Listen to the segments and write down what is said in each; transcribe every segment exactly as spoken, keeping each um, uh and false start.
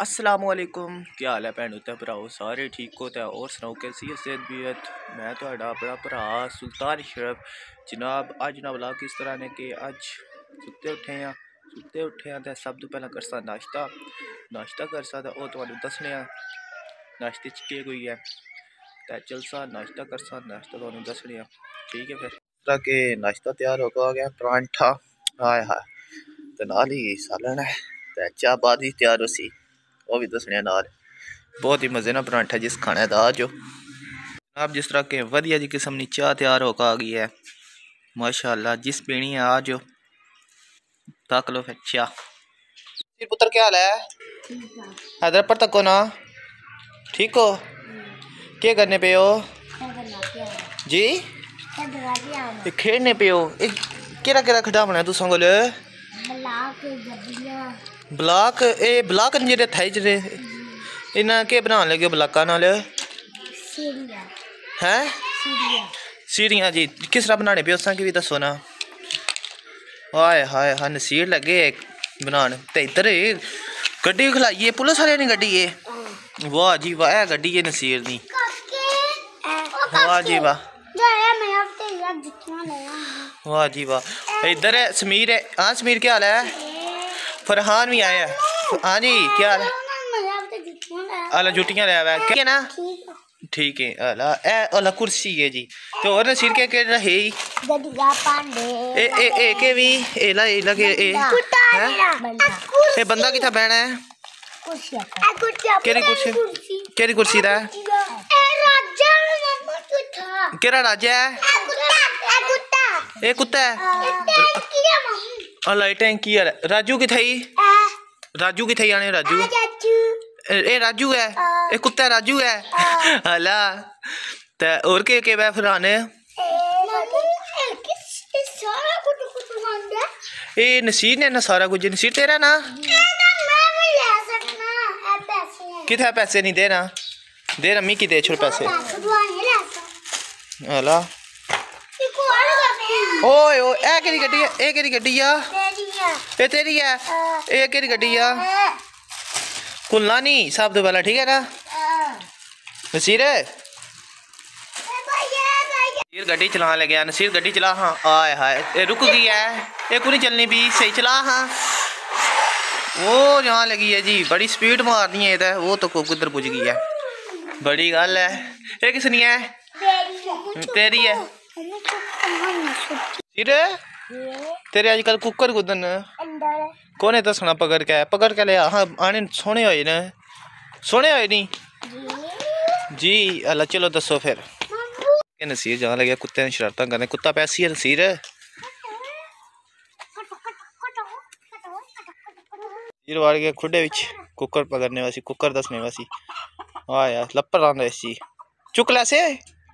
अस्सलामुअलैकुम, क्या हाल है भैनों ते भराओ, सारे ठीक हो? ते और सुनाओ कैसी है सेहत? मैं तो अपना भरा सुल्तान शरफ जनाब। अज ना ब्लॉग किस तरह ने कि अज सुते उठे हैं सुते उठे हैं तो सब तो पहला करसा नाश्ता नाश्ता करसा तो वह तुहानू दसने नाश्ते च केह् कोई है तो चलसा नाश्ता करसा नाश्ता तुहानू दसने। ठीक है, फिर तरह के नाश्ता तैयार होगा गया परांठा हाय हाय तो नाल ही सालन है तो चाह बाद ही तैयार हो सी वो भी दसने नाल। बहुत ही मजे ना परांठा जिस खाने का जो आप जिस तरह के वधिया जी किस्म की चाह तैयार होकर आ गई है माशाअल्लाह। जिस पीनी है आज तक लो फिर चाह। पुत्र क्या हाल है? हैदर पर तको ना ठीक हो? क्या करने पे हो जी? खेलने पे हो? केड़ा केड़ा खिडावना है तुसां कोल? ब्लाक ए ब्लाक न जेह्ड़े थाई जेह्ड़े इन्ना केह् बनान लगे ब्लाका नाल? हैं सीढ़ियाँ जी किस तरह बनाने पे उसां की भी दसो ना। हाय हाय हाय नसीर लगे बनान ते इधर गड्डी खलाइए पुलिस वाले ने गड्डी है। वाह जी वाह है गड्डी है नसीर दी। वाह जी वाह वाह जी वाह। इधर है समीर है। हाँ समीर क्या हाल है? फरहान भी आया है। हाँ जी क्या हाल है? अला जुटियां ले आया क्या ना ठीक है। अला ए अला कुर्सी है जी तो और नसीर के के रहे गड्डिया पांडे ए ए ए के भी ए ला ए ला के ए ए बंदा किथा बैठा है? कुर्सी केरी कुर्सी केरी कुर्सी दा केरा राजा है? ए कुत्ता है अला टैंकी है। राजू की थई राजू की थई आने राजू ए राजू है ए कुत्ता राजू है हला ते और के के फिर आने ए नसीर ने ना सारा कुछ नसीर तेरा ना किथे पैसे नहीं देना दे रम्मी की दे छोड़ पैसे हला ओए ओ ए केरी गड्डी है ए केरी गड्डी आ ए तेरी है ए केरी गड्डी आ खुलना नहीं सब तो पहला ठीक है ना नसीर नसीर गड्डी चला ले गया नसीर गड्डी चला। हाँ आए हाय ए रुक गई है ये को नहीं चलनी भी सही चला। हाँ वो जहाँ लगी है जी बड़ी स्पीड मारनी है इधर वो तो किधर पुज गई है बड़ी गल है। ये किसनी है? तेरी है सिर तेरे आजकल कुकर कुदन कोने दसना पकड़ के पकड़ के ले। हाँ आने सोने होए ने सोने होए नहीं जी अल्लाह चलो दसो फिर नसीर जहाँ लगे कुत्ते ने शरारत करने कुत्ता पैसी है नसीर नसीर वाड़ गया खुडे विच कुकर पकड़ने वासी कुकर दसने वासी। हाँ यार लपर आंदा इसी चुक ला से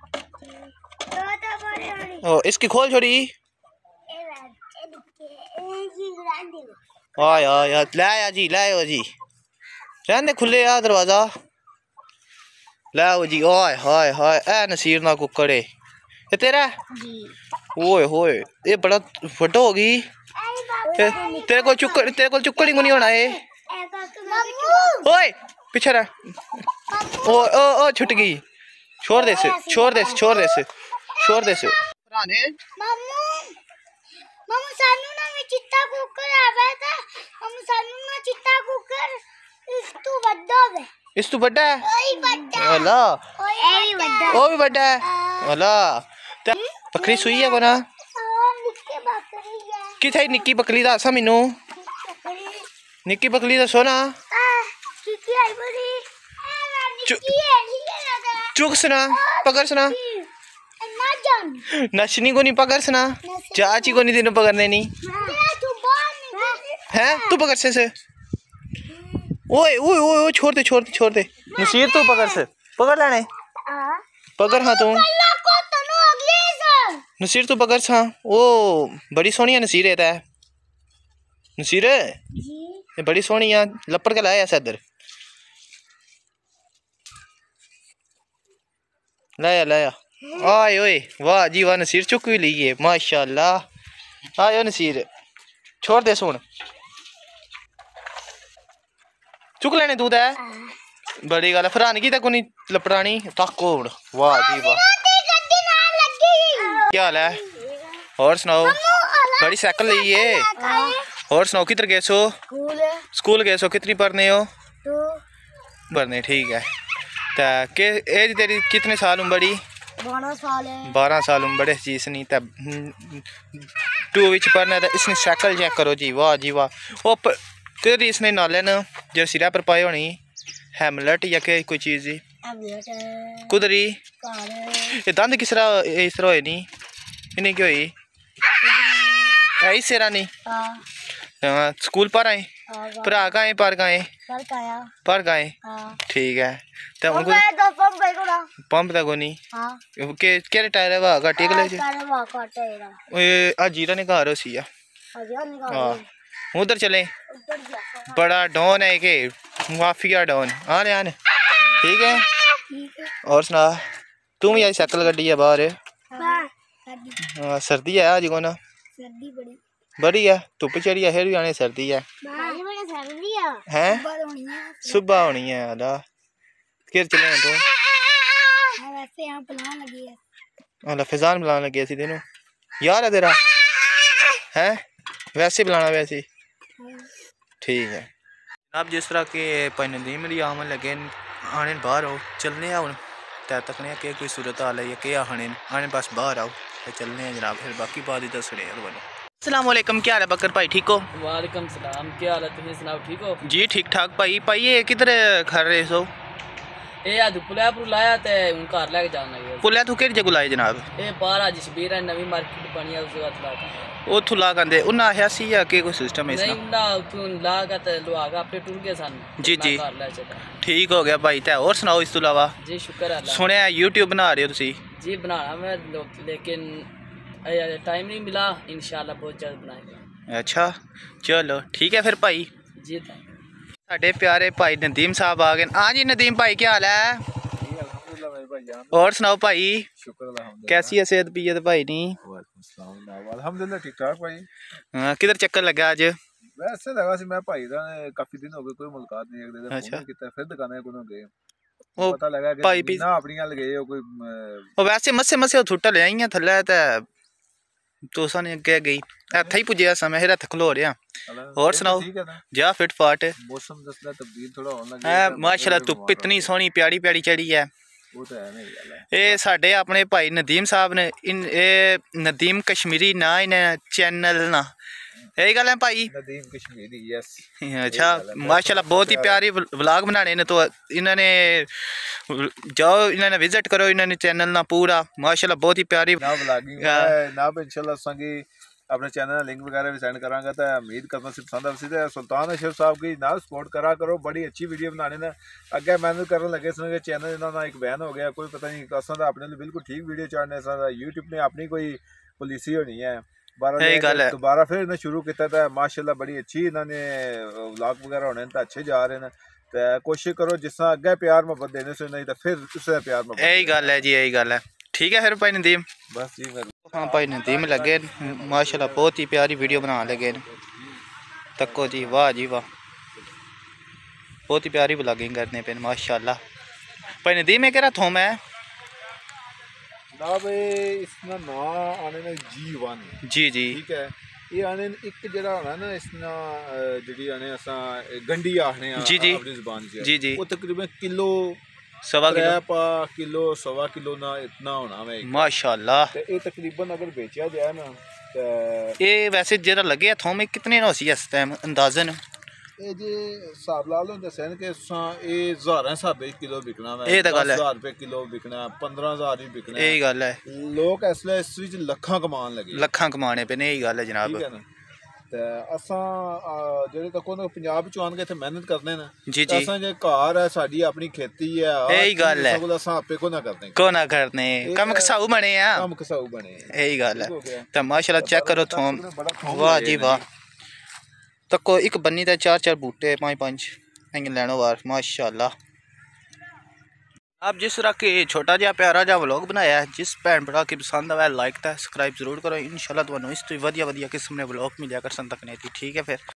ओ इसकी खोल छोड़ी। हाँ यार यार लाया जी लाओ जी रहने खुले यार दरवाजा लाओ जी। हाय हाय हाय ए नसीर ना कुकड़ है तेरा ओए होए ये बड़ा फटो होगी तेरे को चुक्कड़ तेरे को चुक्कड़ ही नहीं होना है। ओए पीछे रह ओ ओ ओ छुट गई छोड़ दे से छोड़ दे से छोड़ दे से छोड़ दे से पुराने मामू मामू सानू ना में चिट्टा कुकर आवे था मामू सानू ना चिट्टा कुकर इस तू बड्डा है इस तू बड्डा है ओई बड्डा वाला ओई बड्डा ओ भी बड्डा है वाला बकरी सुई है कोना निक्की बकरी है किथे निक्की बकरी दा सा मेनू निक्की बकरी दा सोना किकी आई बड़ी निक्की है चुक सना पकड़ सना नशनी को नहीं पकड़ सना चाची को नहीं तेन पकड़ने नहीं है तू पकड़ से से ओए ओए ओए छोड़ दे छोड़ दे छोड़ दे नसीर तू पकड़ से पकड़ लेने पकड़। हाँ तू नसीर तू पकड़ सा ओ बड़ी सोहनी है नसीर है नसीर ये बड़ी सोहनी है लपड़ के लाया इधर लाया लाया आए ओए वाह जी वाह नसीर चुक भी ली है माशाल्लाह। आयो नसीर छोड़ दे सुन चुक लेने दूध है बड़ी गल फरानगी तक नहीं लपटानी तक हो वाह जी वाह क्या हाल है और सुनाओ बड़ी साइकिल ली है और सुनाओ किधर गए सो स्कूल गए सो कितनी पढ़ने हो पढ़ने ठीक है तो के एज तेरी कितने साल उम्र बड़ी बारह साल है बारह साल उम्र बड़े चीज नहीं तो टू विच पढ़ना तो इसने साइकिल चेक करो जी वाह जी वाह वो तेरी इसने नाले न जो सिरा पर पाई होनी हैमलेट या के कोई चीज़ ही कुदरी ये दंद किस तरह इस तरह होए नहीं इन्हें क्यों हुई ऐ सिरा नहीं हाँ स्कूल पर आए भरा कहाँ पर कहाँ पर कहाँ ठीक है तो उनको पंप तक नहीं के केरे टायर है वाह घाटी के ले आज जीरा ने घर हो सी हाँ उधर चले बड़ा डॉन है के माफिया डॉन आने आने ठीक है और सुना तू भी आज साइकिल गड्डी है बाहर हाँ सर्दी है आज को ना सर्दी बड़ी बड़ी है धुप चढ़ी है फिर भी आने सर्दी है हैं सुबह होनी है अला किर चले तो वैसे यहाँ बुलाने लगी है अला फिजान बुलाने लगे सी तेनू यार है तेरा हैं वैसे बुलाना वैसे ठीक है जनाब जिस तरह के पैनदीम लिए आमन लगे आने बाहर आओ चलने आओ तै तकने के कोई सूरत हाल है या के आने आने बस बाहर आओ तो चलने हैं जनाब फिर बाकी बात ही दसने बनो अस्सलाम वालेकुम क्या हाल है बकर भाई ठीक हो वालेकुम सलाम क्या हाल है तुम सुनाओ ठीक हो जी ठीक ठाक भाई भाई ये किधर खड़ रहे सो ए आज पुलिया पर लाया ते उन घर लेके जाना है पुलिया तू केड़ी जगह लाए जनाब ए बाहर आज शबीर है नवी मार्केट बनी है उस जगह ला का ओ थुला कंदे उन्ना आया सी या के कोई सिस्टम है इसका नहीं ना तू लागा ते लुआगा अपने टूर के सन जी जी घर ले चला ठीक हो गया भाई ते और सुनाओ इस तो अलावा जी शुक्र है अल्लाह सुने यूट्यूब बना रहे हो तुसी जी बनाना मैं लेकिन टाइम नहीं मिला इंशाल्लाह बहुत जल्द बनाएंगे अच्छा चलो ठीक है फिर भाई जी साढ़े प्यारे भाई नदीम साहब आ गए हाँ जी नदीम भाई क्या हाल है और सुनाओ भाई कैसी है सेहत पीयत भाई नी अल्हम्दुलिल्लाह ठीक ठाक भाई हाँ किधर चक्कर लगा आज वैसे लगा सी मैं भाई दा काफी दिन हो गए कोई मुलाकात नहीं एक दिन अच्छा किता फिर दुकाने कोनों गए ओ पता लगा कि भाई ना अपनी गल गए हो कोई ओ वैसे मसे मसे छुट्टा ले आईयां थल्ले ते तोसा ने अगे गई इत्थे ही पुज्जिया समय फिर इत्थे खलो रिया और सुनाओ जा फिट फाट मौसम दसदा तब्दील थोड़ा होने लगा है माशाल्लाह धुप इतनी सोहनी प्यारी प्यारी चढ़ी है वो तो है नहीं गल है ਇਹ ਸਾਡੇ ਆਪਣੇ ਭਾਈ ਨਦੀਮ ਸਾਹਿਬ ਨੇ ਇਹ ਨਦੀਮ ਕਸ਼ਮੀਰੀ ਨਾ ਇਹਨਾਂ ਚੈਨਲ ਨਾ यही गल है भाई नदीम कश्मीरी यस अच्छा माशाल्लाह बहुत ही प्यारी व्लॉग बनाने ने तो इन्होंने जाओ इन्होंने विजिट करो इन्होंने चैनल ना पूरा माशाल्लाह बहुत ही प्यारी ना व्लॉगिंग ना इंशाल्लाह संगी अपने चैनल लिंक वगैरह भी सेंड करांगा तो उम्मीद करना सी पसंद आसी ते सुल्तान अशरफ साहब की ना सपोर्ट करा करो बड़ी अच्छी वीडियो बनाने ने अगे मेहनत करने लगे सन चैनल इन्होंने एक बैन हो गया कोई पता नहीं असा अपने बिल्कुल ठीक वीडियो चाड़ने सा यूट्यूब ने अपनी कोई पॉलिसी होनी है दोबारा फिर इन्हें शुरू किया था माशाल्लाह बड़ी अच्छी इन्होंने व्लॉग वगैरह होने तो अच्छे जा रहे हैं तो कोशिश करो जिस तरह अगे प्यार मोहब्बत देने से नहीं तो फिर उससे प्यार मोहब्बत यही गल है जी यही गल है ठीक है फिर भाई नदीम बस जी हाँ भाई नदीम लगे माशाल्लाह बहुत ही प्यारी वीडियो बना लगे तको जी वाह जी वाह बहुत ही प्यारी व्लॉगिंग करने पे माशाल्लाह भाई नदीम में कह थोम है ना भाई इसना ना आने ना जी वन जी जी ठीक है ये आने एक जरा होना ना इसना जड़ी आने असा गंडी आखने जी जी अपनी जुबान से जी जी वो तकरीबन किलो सवा किलो पा किलो सवा किलो ना इतना होना मैं माशाल्लाह ते ये तकरीबन अगर बेचा जाए ना ते ये वैसे जरा लगे थोम कितने ना सी इस टाइम अंदाजन ਇਹ ਜੇ ਹਿਸਾਬ ਲਾ ਲਓ ਦੱਸਣ ਕਿ ਇਹ ਹਜ਼ਾਰਾਂ ਹਿਸਾਬੇ ਕਿਲੋ ਵਿਕਣਾ ਵਾ ਇਹ ਤਾਂ ਗੱਲ ਹੈ ਹਜ਼ਾਰ ਰੁਪਏ ਕਿਲੋ ਵਿਕਣਾ ਪੰਦਰਾਂ ਹਜ਼ਾਰ ਵੀ ਵਿਕਣਾ ਇਹ ਗੱਲ ਹੈ ਲੋਕ ਇਸ ਵੇਲੇ ਇਸ ਵਿੱਚ ਲੱਖਾਂ ਕਮਾਉਣ ਲੱਗੇ ਲੱਖਾਂ ਕਮਾਣੇ ਪਏ ਨੇ ਇਹ ਗੱਲ ਹੈ ਜਨਾਬ ਠੀਕ ਹੈ ਨਾ ਤੇ ਅਸਾਂ ਜਿਹੜੇ ਤੱਕ ਉਹ ਪੰਜਾਬ ਚ ਆਣ ਕੇ ਇੱਥੇ ਮਿਹਨਤ ਕਰਦੇ ਨੇ ਜੀ ਜੀ ਅਸਾਂ ਜੇ ਘਰ ਹੈ ਸਾਡੀ ਆਪਣੀ ਖੇਤੀ ਹੈ ਇਹ ਗੱਲ ਹੈ ਸਭ ਅਸਾਂ ਆਪੇ ਕੋ ਨਾ ਕਰਦੇ ਕੋ ਨਾ ਕਰਨੇ ਕੰਮ ਕਸਾਊ ਬਣੇ ਆ ਕੰਮ ਕਸਾਊ ਬਣੇ ਇਹ ਗੱਲ ਹੈ ਤਾਂ ਮਾਸ਼ਾਅੱਲਾ ਚੈੱਕ ਕਰੋ ਥੋਮ ਵਾਹ ਜੀ ਵਾਹ तको एक बन्नी ते चार चार बूटे पाँच पाँच इंज लैनो वार माशाल्लाह आप जिस तरह के छोटा जहा प्यारा जहा व्लॉग बनाया है जिस भैन भरा की पसंद आया लाइक ते सब्सक्राइब जरूर करो इंशाल्लाह तुहानू इस तो वधिया वधिया किस्म ने व्लॉग मिलिया कर सन तकने ठीक है फिर।